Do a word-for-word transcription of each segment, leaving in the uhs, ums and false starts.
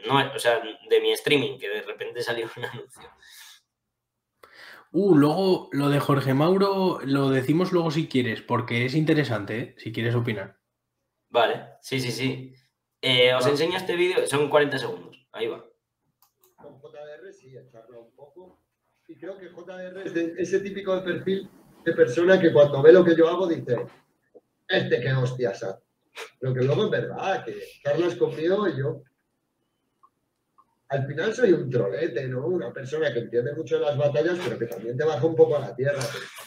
no, o sea, de mi streaming, que de repente salió un anuncio. Uh, luego lo de Jorge Mauro lo decimos luego si quieres, porque es interesante, ¿eh? Si quieres opinar. Vale, sí, sí, sí. Eh, os Va. enseño este vídeo, son cuarenta segundos, ahí va. Con J D R sí, echarlo un poco. Y creo que J D R es de ese típico de perfil de persona que cuando ve lo que yo hago dice, este qué hostias hace. Pero que luego es verdad, que charlas conmigo y yo al final soy un trolete, ¿no? Una persona que entiende mucho de las batallas, pero que también te baja un poco a la tierra.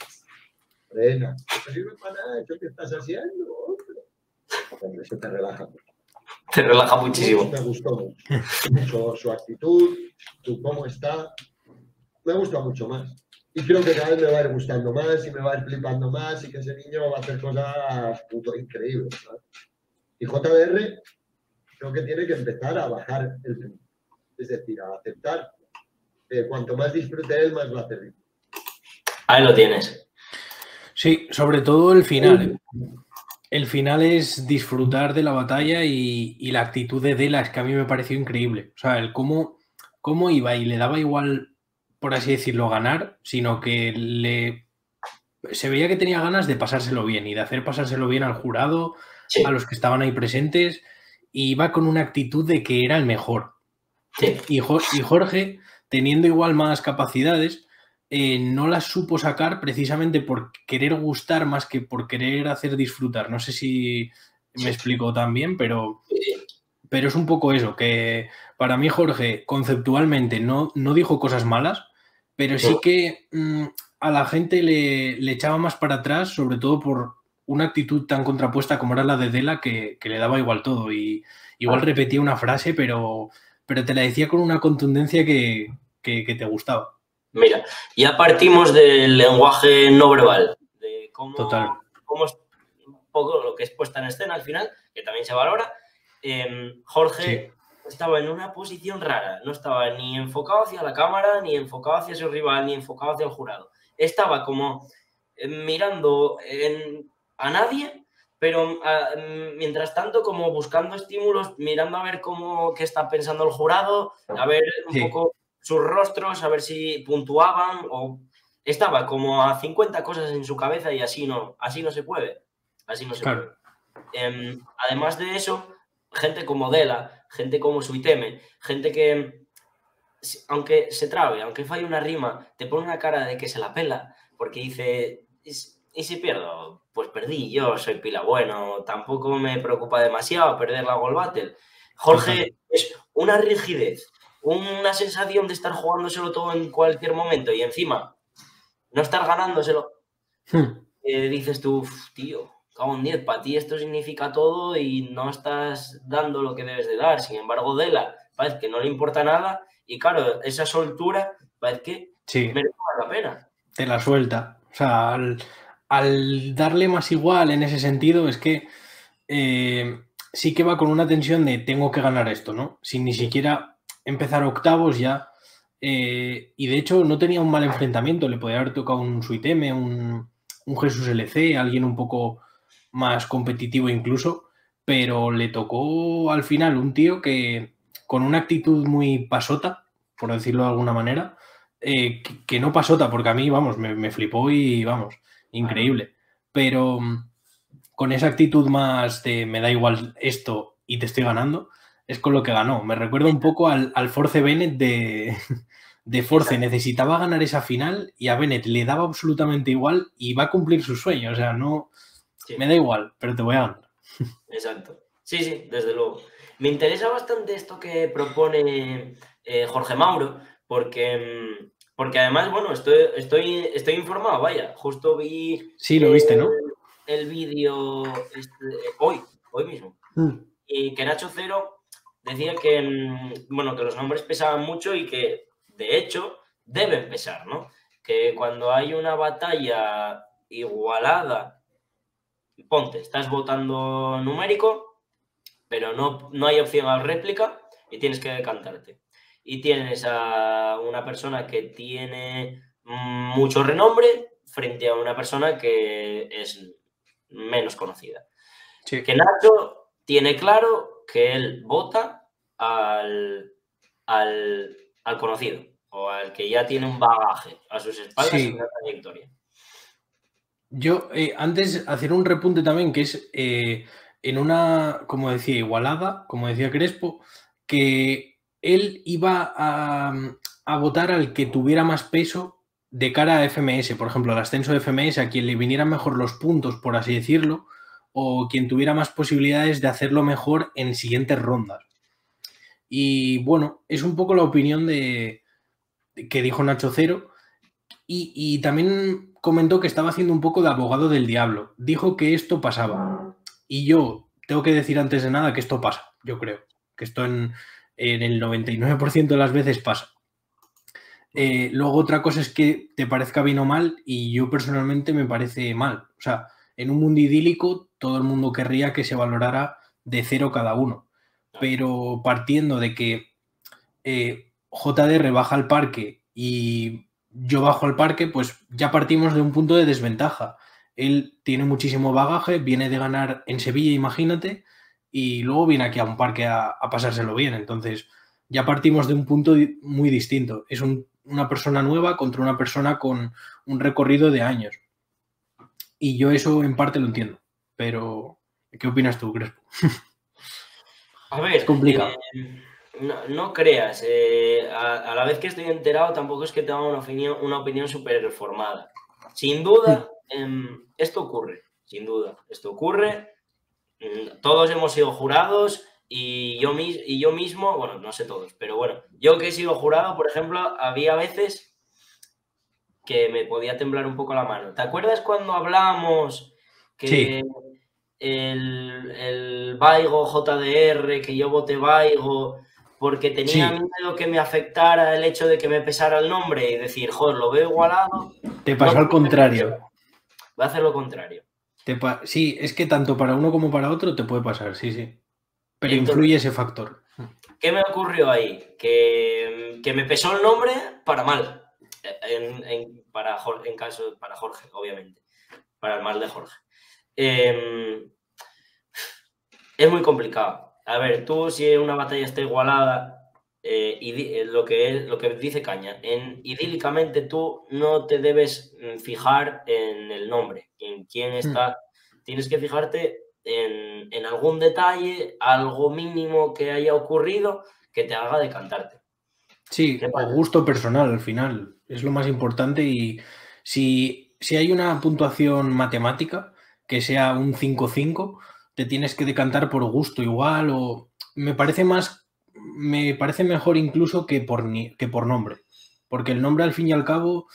Frena, no sirve para nada, ¿eso qué estás haciendo? Hombre, eso te relaja mucho. Te relaja muchísimo. Me gustó mucho. Mucho su actitud, su cómo está. Me gusta mucho más. Y creo que cada vez me va a ir gustando más y me va a ir flipando más y que ese niño va a hacer cosas puto increíbles, ¿sabes? Y J D R creo que tiene que empezar a bajar el ritmo. Es decir, a aceptar que cuanto más disfrute él, más va a hacer. Ahí lo tienes. Sí, sobre todo el final. El final es disfrutar de la batalla y, y la actitud de Dela es que a mí me pareció increíble. O sea, el cómo, cómo iba y le daba igual, por así decirlo, ganar, sino que le se veía que tenía ganas de pasárselo bien y de hacer pasárselo bien al jurado, sí, a los que estaban ahí presentes, y iba con una actitud de que era el mejor. Sí. Y, y Jorge, teniendo igual más capacidades, eh, no las supo sacar precisamente por querer gustar más que por querer hacer disfrutar. No sé si me sí. explico tan bien, pero, sí. pero es un poco eso, que para mí Jorge conceptualmente no, no dijo cosas malas, pero sí que mmm, a la gente le, le echaba más para atrás, sobre todo por una actitud tan contrapuesta como era la de Dela, que, que le daba igual todo. Y igual ah. repetía una frase, pero... pero te la decía con una contundencia que, que, que te gustaba. Mira, ya partimos del lenguaje no verbal, de cómo, Total. cómo es un poco lo que es puesta en escena al final, que también se valora. Eh, Jorge sí. estaba en una posición rara, no estaba ni enfocado hacia la cámara, ni enfocado hacia su rival, ni enfocado hacia el jurado. Estaba como eh, mirando en, a nadie, pero a, mientras tanto como buscando estímulos, mirando a ver cómo qué está pensando el jurado, a ver un sí. poco sus rostros, a ver si puntuaban, o estaba como a cincuenta cosas en su cabeza y así no, así no se puede. Así no se claro. puede. Eh, además de eso, gente como Dela, gente como Suiteme, gente que, aunque se trabe, aunque falle una rima, te pone una cara de que se la pela, porque dice, ¿y si pierdo? Pues perdí, yo soy pila bueno, tampoco me preocupa demasiado perder la Gold Battle. Jorge Total. Es una rigidez, una sensación de estar jugándoselo todo en cualquier momento y encima no estar ganándoselo. Hmm. Eh, dices tú, tío, cago en diez, para ti esto significa todo y no estás dando lo que debes de dar. Sin embargo, Dela parece que no le importa nada y claro, esa soltura parece que sí. merece la pena. Te la suelta. O sea, al, al darle más igual en ese sentido es que eh, sí que va con una tensión de tengo que ganar esto, ¿no? Sin ni siquiera empezar octavos ya. Eh, y de hecho no tenía un mal enfrentamiento. Le podía haber tocado un Suiteme, un, un Jesús L C, alguien un poco más competitivo incluso, pero le tocó al final un tío que con una actitud muy pasota, por decirlo de alguna manera, eh, que, que no pasota, porque a mí, vamos, me, me flipó y, vamos, increíble. Pero con esa actitud más de me da igual esto y te estoy ganando, es con lo que ganó. Me recuerda un poco al, al Force Bennett de, de Force. Necesitaba ganar esa final y a Bennett le daba absolutamente igual y va a cumplir su sueño. O sea, no... Sí. Me da igual, pero te voy a ganar. Exacto. Sí, sí, desde luego. Me interesa bastante esto que propone eh, Jorge Mauro, porque, porque además, bueno, estoy, estoy, estoy informado, vaya. Justo vi... Sí, lo viste, eh, ¿no? El vídeo este, hoy, hoy mismo. Mm. Y que Nacho Cero decía que, bueno, que los nombres pesaban mucho y que, de hecho, deben pesar, ¿no? Que cuando hay una batalla igualada, ponte, estás votando numérico, pero no, no hay opción a réplica y tienes que decantarte. Y tienes a una persona que tiene mucho renombre frente a una persona que es menos conocida. Sí. Que Nacho tiene claro que él vota al, al, al conocido o al que ya tiene un bagaje a sus espaldas Sí. en la trayectoria. Yo, eh, antes, hacer un repunte también, que es eh, en una, como decía, igualada, como decía Crespo, que él iba a, a votar al que tuviera más peso de cara a F M S, por ejemplo, al ascenso de F M S, a quien le vinieran mejor los puntos, por así decirlo, o quien tuviera más posibilidades de hacerlo mejor en siguientes rondas. Y bueno, es un poco la opinión de, de que dijo Nacho Cero. Y, y también comentó que estaba haciendo un poco de abogado del diablo. Dijo que esto pasaba. Y yo tengo que decir antes de nada que esto pasa, yo creo. Que esto en, en el noventa y nueve por ciento de las veces pasa. Eh, luego otra cosa es que te parezca bien o mal, y yo personalmente me parece mal. O sea, en un mundo idílico todo el mundo querría que se valorara de cero cada uno. Pero partiendo de que eh, J D R baja al parque y yo bajo al parque, pues ya partimos de un punto de desventaja. Él tiene muchísimo bagaje, viene de ganar en Sevilla, imagínate, y luego viene aquí a un parque a, a pasárselo bien. Entonces, ya partimos de un punto muy distinto. Es un, una persona nueva contra una persona con un recorrido de años. Y yo eso en parte lo entiendo. Pero, ¿qué opinas tú, Crespo? A ver, es complicado. Eh... No, no creas, eh, a, a la vez que estoy enterado tampoco es que tenga una opinión, una opinión súper formada. Sin duda, eh, esto ocurre, sin duda, esto ocurre. Todos hemos sido jurados y yo, y yo mismo, bueno, no sé todos, pero bueno, yo que he sido jurado, por ejemplo, había veces que me podía temblar un poco la mano. ¿Te acuerdas cuando hablábamos que... Sí. El, el Vaigo J D R, que yo voté Vaigo porque tenía sí. miedo que me afectara el hecho de que me pesara el nombre y decir, joder, lo veo igualado? Te pasó no, al contrario. Voy a hacer lo contrario. Te sí, es que tanto para uno como para otro te puede pasar, sí, sí. Pero Entonces, influye ese factor. ¿Qué me ocurrió ahí? Que, que me pesó el nombre para mal. En, en, para, en caso para Jorge, obviamente. Para el mal de Jorge. Eh, es muy complicado. A ver, tú si una batalla está igualada, eh, y lo que es, lo que dice Caña, en, idílicamente tú no te debes fijar en el nombre, en quién está. Hmm. Tienes que fijarte en, en algún detalle, algo mínimo que haya ocurrido que te haga decantarte. Sí, o gusto personal al final. Es lo más importante. Y si, si hay una puntuación matemática que sea un cinco cinco, te tienes que decantar por gusto igual, o me parece más, me parece mejor incluso que por, que por nombre, porque el nombre al fin y al cabo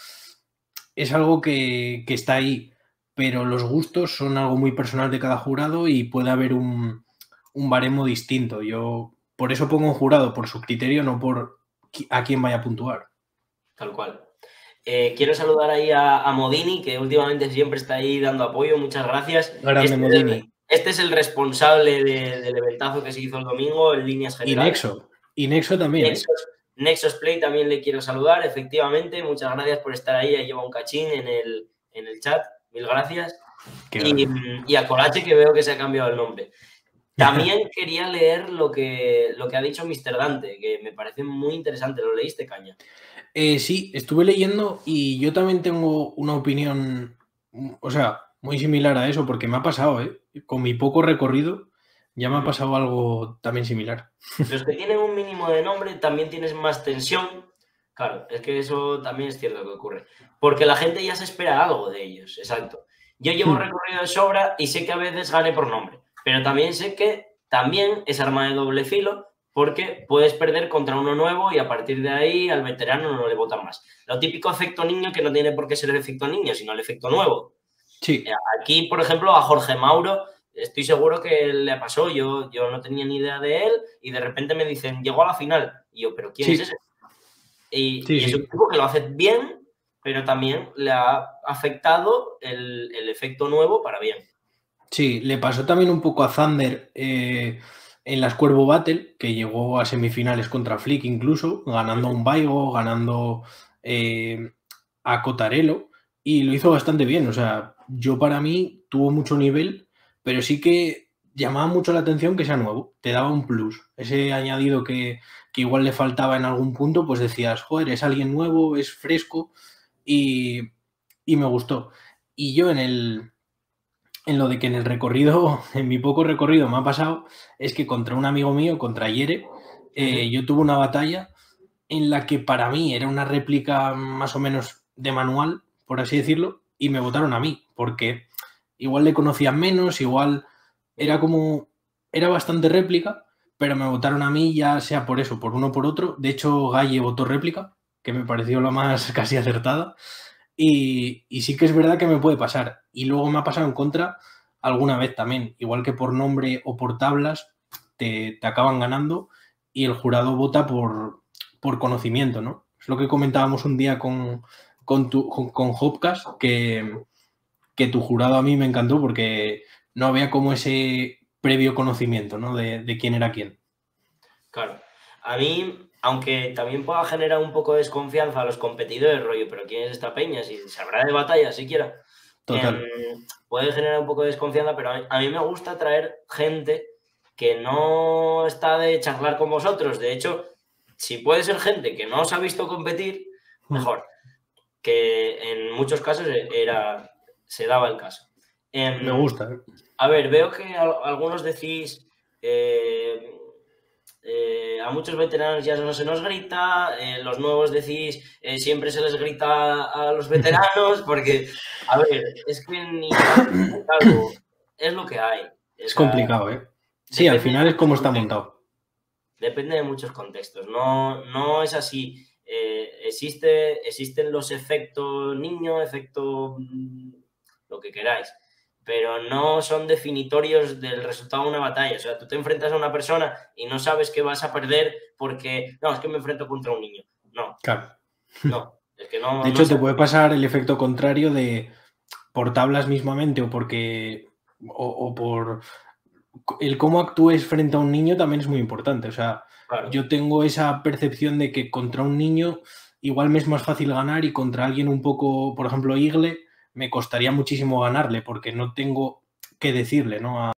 es algo que, que está ahí, pero los gustos son algo muy personal de cada jurado y puede haber un, un baremo distinto. Yo por eso pongo un jurado por su criterio, no por a quién vaya a puntuar. Tal cual. Eh, quiero saludar ahí a, a Modini, que últimamente siempre está ahí dando apoyo. Muchas gracias. Grande este, Modini. Es el, este es el responsable de, del eventazo que se hizo el domingo en líneas generales. Y Nexo. Y Nexo también. Nexos, ¿eh? Nexos Play también le quiero saludar, efectivamente. Muchas gracias por estar ahí. Ahí lleva un cachín en el, en el chat. Mil gracias. Y, y a Colache, que veo que se ha cambiado el nombre. También quería leer lo que, lo que ha dicho mister Dante, que me parece muy interesante. ¿Lo leíste, Caña? Eh, sí, estuve leyendo y yo también tengo una opinión, o sea, muy similar a eso, porque me ha pasado, ¿eh? Con mi poco recorrido, ya me ha pasado algo también similar. Los que tienen un mínimo de nombre también tienes más tensión. Claro, es que eso también es cierto que ocurre. Porque la gente ya se espera algo de ellos, exacto. Yo llevo hmm. recorrido de sobra y sé que a veces gane por nombre. Pero también sé que también es arma de doble filo, porque puedes perder contra uno nuevo y a partir de ahí al veterano no le votan más. Lo típico efecto niño, que no tiene por qué ser el efecto niño, sino el efecto nuevo. Sí. Aquí, por ejemplo, a Jorge Mauro, estoy seguro que le pasó. Yo, yo no tenía ni idea de él y de repente me dicen, llegó a la final. Y yo, ¿pero quién sí. es ese? Y, sí, y es sí. un tipo que lo hace bien, pero también le ha afectado el, el efecto nuevo para bien. Sí, le pasó también un poco a Thunder eh, en las Cuervo Battle, que llegó a semifinales contra Flick incluso, ganando a un Vaigo, ganando eh, a Cotarelo, y lo hizo bastante bien. O sea, yo para mí tuvo mucho nivel, pero sí que llamaba mucho la atención que sea nuevo, te daba un plus. Ese añadido que, que igual le faltaba en algún punto, pues decías, joder, es alguien nuevo, es fresco y, y me gustó. Y yo en el... En lo de que en el recorrido, en mi poco recorrido me ha pasado, es que contra un amigo mío, contra Yere, eh, uh-huh. yo tuve una batalla en la que para mí era una réplica más o menos de manual, por así decirlo, y me votaron a mí, porque igual le conocían menos, igual era como, era bastante réplica, pero me votaron a mí ya sea por eso, por uno o por otro. De hecho, Galle votó réplica, que me pareció la más casi acertada. Y, y sí que es verdad que me puede pasar. Y luego me ha pasado en contra alguna vez también. Igual que por nombre o por tablas te, te acaban ganando y el jurado vota por, por conocimiento, ¿no? Es lo que comentábamos un día con, con, tu, con, con Hopcast, que, que tu jurado a mí me encantó porque no había como ese previo conocimiento, ¿no? De, de quién era quién. Claro. A mí... Aunque también pueda generar un poco de desconfianza a los competidores, rollo, pero ¿quién es esta peña? Si sabrá de batalla siquiera. Total. Eh, puede generar un poco de desconfianza, pero a mí, a mí me gusta traer gente que no está de charlar con vosotros. De hecho, si puede ser gente que no os ha visto competir, mejor. Que en muchos casos era, se daba el caso. Eh, me gusta. ¿eh? A ver, veo que algunos decís... Eh, Eh, a muchos veteranos ya no se nos grita, eh, los nuevos decís, eh, siempre se les grita a los veteranos, porque, a ver, es que ni algo, es lo que hay. Es o sea, complicado, ¿eh? Sí, al final es como está montado. Depende de muchos contextos, no, no es así. Eh, existe, existen los efectos niño, efecto lo que queráis, pero no son definitorios del resultado de una batalla. O sea, tú te enfrentas a una persona y no sabes que vas a perder porque, no, es que me enfrento contra un niño. No. Claro. No, es que no. De hecho, no te puede pasar el efecto contrario de por tablas mismamente o porque o, o por el cómo actúes frente a un niño también es muy importante. O sea, claro. Yo tengo esa percepción de que contra un niño igual me es más fácil ganar y contra alguien un poco, por ejemplo, Igle, me costaría muchísimo ganarle porque no tengo que decirle, ¿no? A,